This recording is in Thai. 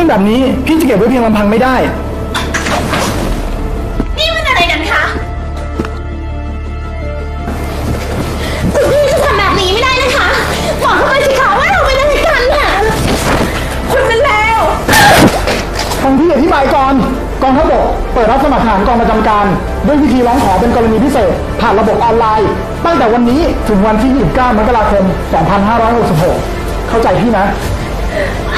แบบนี้พี่จะเก็บไว้เพียงลำพังไม่ได้นี่มันอะไรกันคะคุณพี่จะทำแบบนี้ไม่ได้นะคะบอกเขาไปสิคะว่าเราเป็นอะไรกันน่ะคุณเป็นแล้วฟังพี่อธิบายก่อนกองทัพบกเปิดรับสมัครทหารกองประจำการด้วยวิธีร้องขอเป็นกรณีพิเศษผ่านระบบออนไลน์ตั้งแต่วันนี้ถึงวันที่ 29 มกราคม 2566 เข้าใจพี่นะ